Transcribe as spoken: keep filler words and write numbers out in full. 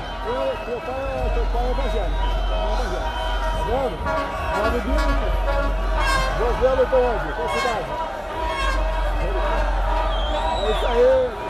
Eu, teu pai é, teu pai é evangélico. É evangélico. Tá vendo? Nome bíblico. Josué lutou onde? Qual cidade? É isso aí.